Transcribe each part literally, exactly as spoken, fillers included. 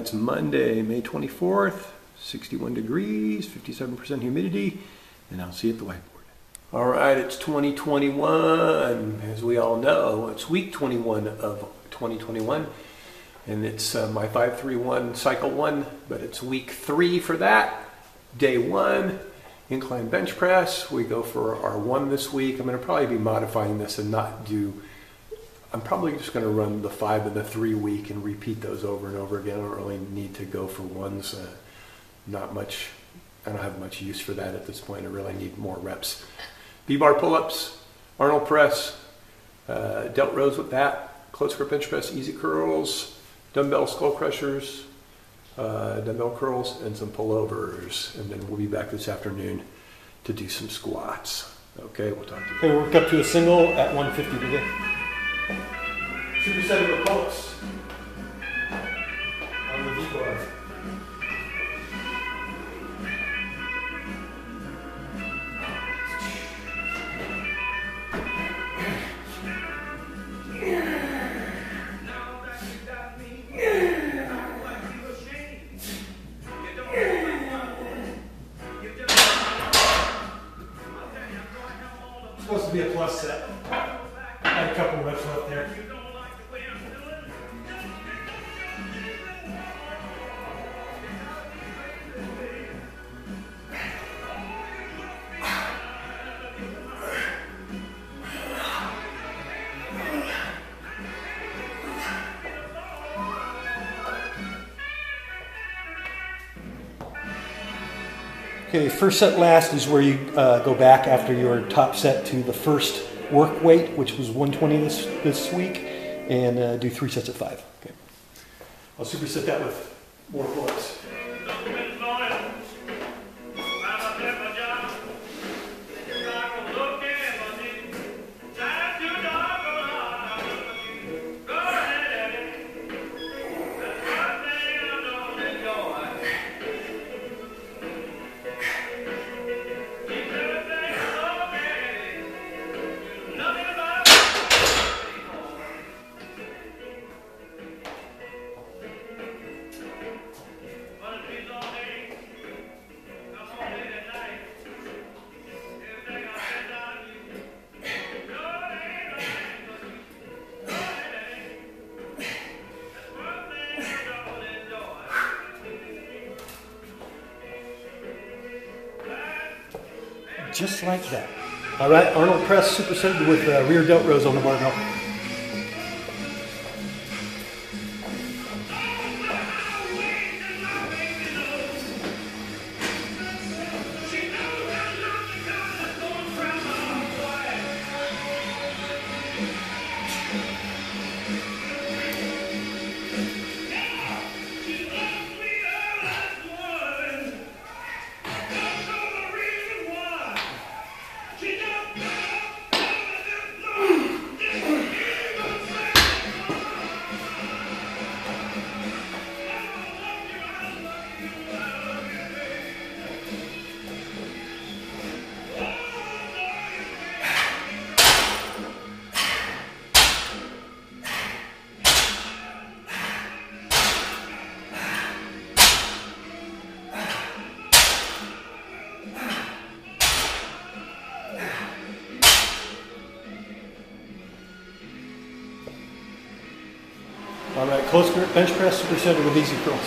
it's Monday, May twenty-fourth, sixty-one degrees, fifty-seven percent humidity, and I'll see you at the whiteboard. All right, it's twenty twenty-one. As we all know, it's week twenty-one of twenty twenty-one, and it's uh, my five three one cycle one, but it's week three for that. Day one, incline bench press. We go for our one this week. I'm going to probably be modifying this and not do, I'm probably just going to run the five and the three week and repeat those over and over again. I don't really need to go for ones. Uh, not much, I don't have much use for that at this point. I really need more reps. B-bar pull-ups, Arnold Press, uh, Delt rows with that, close grip bench press, easy curls, dumbbell skull crushers, uh, dumbbell curls, and some pullovers. And then we'll be back this afternoon to do some squats. Okay, we'll talk to you. Okay, we worked up to a single at one fifty today. Superset of pull-ups on the V-bar. Supposed to be a plus set. I had a couple reps left there. Okay, first set last is where you uh, go back after your top set to the first work weight, which was one twenty this, this week, and uh, do three sets of five. Okay. I'll superset that with more pull-ups. Just like that. All right, Arnold Press supersetted with uh, rear delt rows on the barbell. All right, close grip bench press supersetted with easy curls.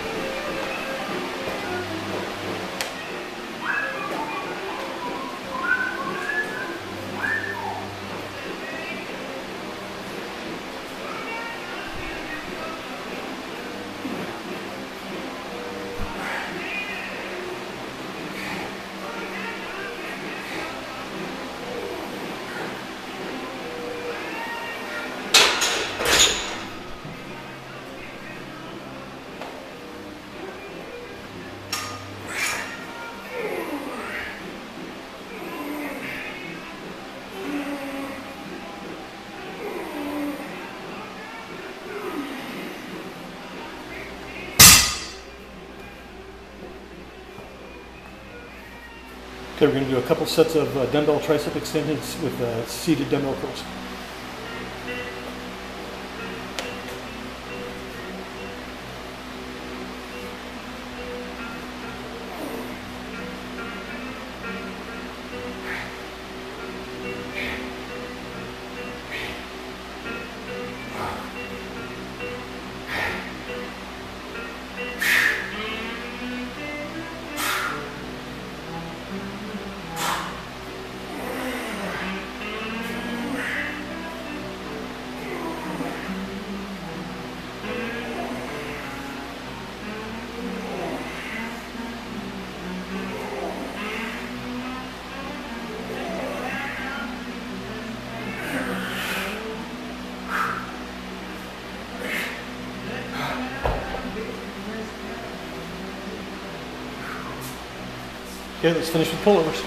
Okay, we're going to do a couple sets of uh, dumbbell tricep extensions with uh, seated dumbbell curls. Okay, let's finish with pullovers.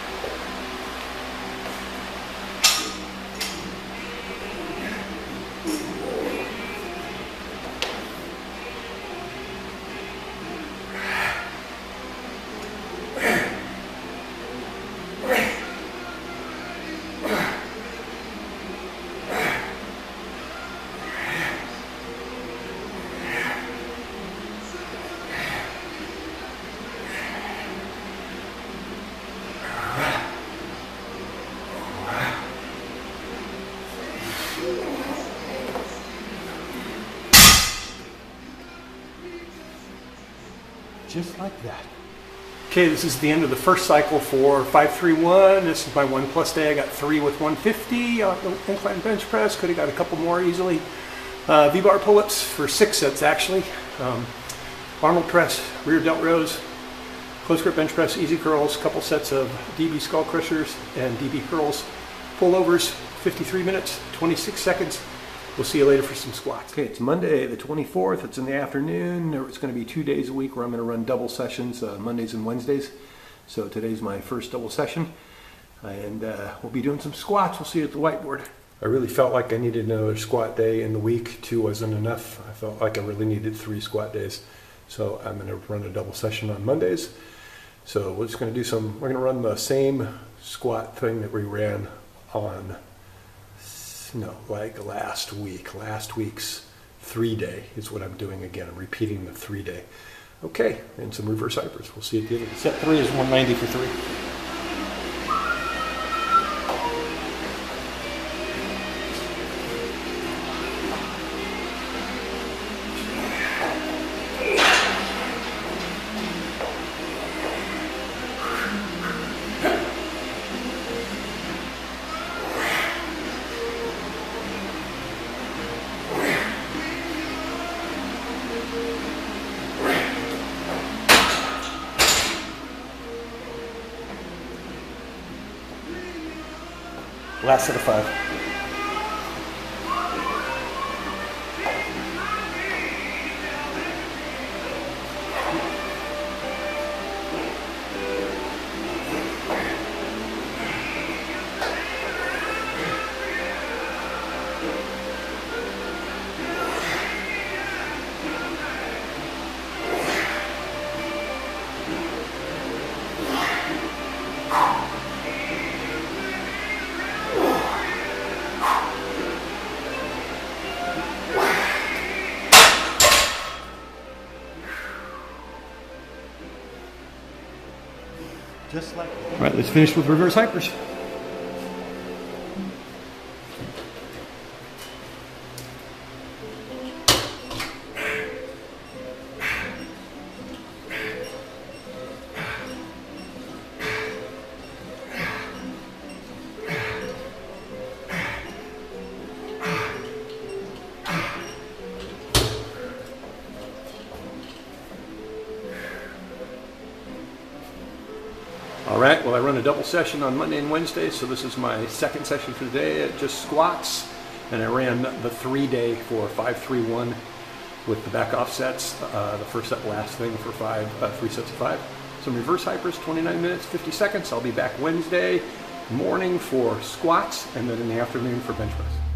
Just like that. Okay, this is the end of the first cycle for five three one. This is my one plus day. I got three with one fifty on the incline bench press. Could have got a couple more easily. Uh, V-bar pull-ups for six sets actually. Um, Arnold Press, rear delt rows, close grip bench press, easy curls, couple sets of D B skull crushers and D B curls. Pullovers, fifty-three minutes, twenty-six seconds. We'll see you later for some squats. Okay, it's Monday the twenty-fourth. It's in the afternoon. It's going to be two days a week where I'm going to run double sessions, uh, Mondays and Wednesdays. So today's my first double session. And uh, we'll be doing some squats. We'll see you at the whiteboard. I really felt like I needed another squat day in the week. Two wasn't enough. I felt like I really needed three squat days. So I'm going to run a double session on Mondays. So we're just going to do some, we're going to run the same squat thing that we ran on No, like last week. Last week's three day is what I'm doing again. I'm repeating the three day. Okay, and some reverse hypers. We'll see you at the end of the set. Three is one ninety for three. Last set of five. Just like that. All right, let's finish with reverse hypers. All right, well I run a double session on Monday and Wednesday, so this is my second session for the day at just squats, and I ran the three day for five three one with the back offsets, uh, the first set last thing for five, uh, three sets of five. Some reverse hypers, twenty-nine minutes, fifty seconds. I'll be back Wednesday morning for squats, and then in the afternoon for bench press.